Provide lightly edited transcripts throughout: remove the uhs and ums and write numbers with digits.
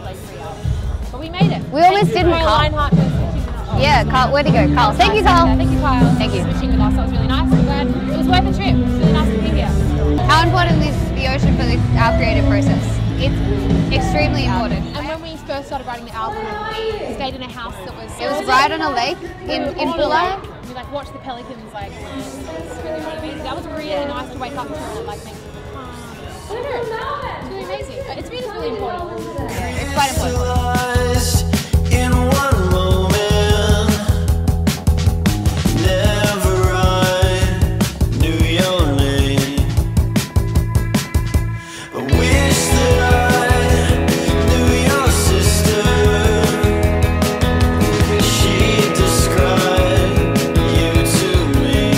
like 3 hours. But we made it. We almost didn't, Carl. Lionhart for switching with us. Yeah, Carl, where'd he go? Carl. Thank you, Carl. Thank you, Kyle. Thank you. Switching with us, that was really nice. I'm glad it was worth the trip. It was really nice to be here. How important is the ocean for our creative process? It's extremely important. And when we first started writing the album, we stayed in a house that was... It was right on a lake in Bula. We like watched the pelicans like it's really motivating. That was really nice to wake up to and like make people calm. I don't know. It's really amazing. It's really important. Yeah, it's quite important. In one moment, never I knew your name. I wish that I knew your sister. She described you to me.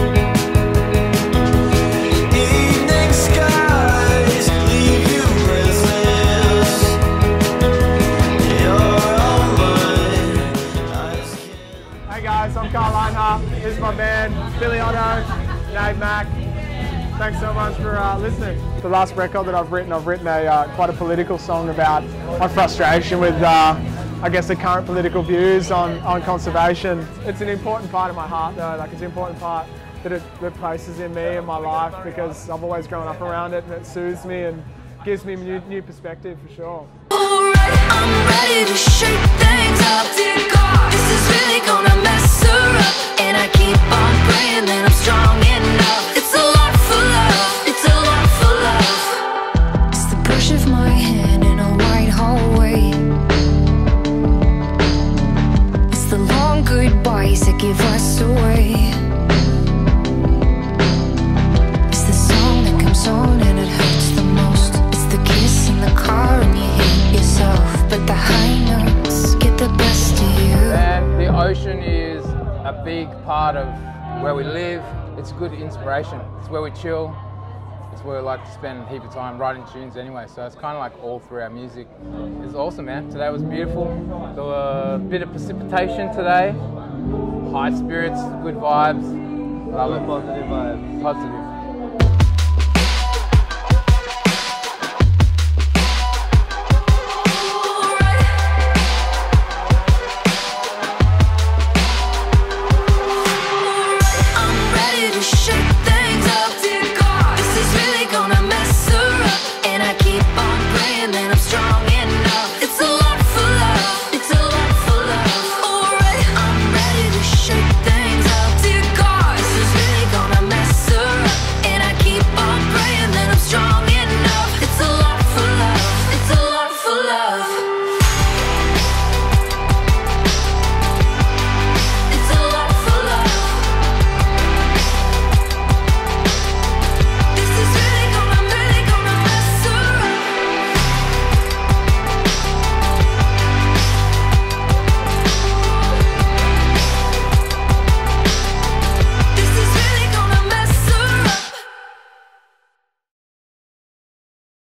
Evening skies leave you restless. You're all mine. Hey guys, I'm Lionhart. This is my band, Billy Otto, Nate Mac. Thanks so much for listening. The last record that I've written quite a political song about my frustration with, I guess, the current political views on conservation. It's an important part of my heart though, like it's an important part that it places in me and my life because I've always grown up around it and it soothes me and gives me new perspective for sure. Alright, I'm ready to shake things up. Dear God, this is really gonna mess her up. And I keep on praying that I'm strong enough. It's a lot for love, it's a lot for love. It's the brush of my hand in a white hallway. It's the long goodbyes that give us away. It's the song that comes on and it hurts the most. It's the kiss in the car and you hate yourself. But the high notes get the best of you. And the ocean is a big part of where we live. It's a good inspiration. It's where we chill. It's where we like to spend a heap of time writing tunes anyway. So it's kind of like all through our music. It's awesome, man. Today was beautiful. There were a bit of precipitation today. High spirits, good vibes. Love it. Positive vibes. Positive